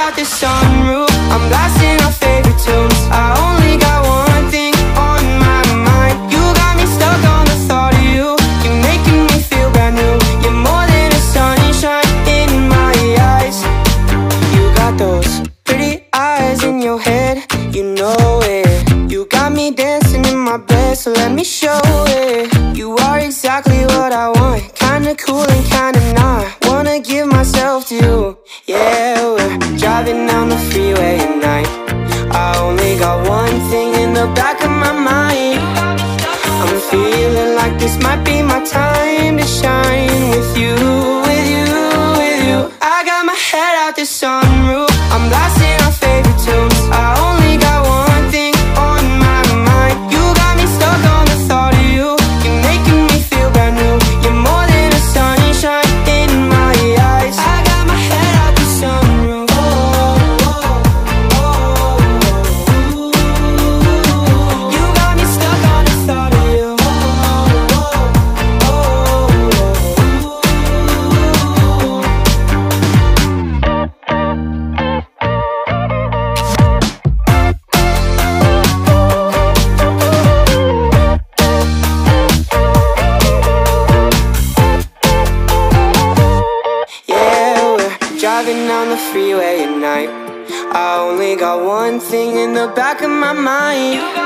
out the sunroof, I'm blasting our favorite tunes. I only got one thing on my mind. You got me stuck on the thought of you. You're making me feel brand new. You're more than a sunshine in my eyes. You got those pretty eyes in your head, you know it. You got me dancing in my bed, so let me show it. You are exactly what I want, kinda cool and kinda not. Wanna give myself to you. Yeah, we're driving down the freeway at night. I only got one thing in the back of my mind. I'm feeling like this might be my time to shine with you, with you, with you. I got my head out the sunroof, I'm blasting our favorite tunes. I only got one thing on my mind. You got me stuck on the thought of you. You're making me feel brand new. You're more than a sunshine in my eyes. I got my head out the sunroof. You got me stuck on the thought of you. Driving down the freeway at night. I only got one thing in the back of my mind.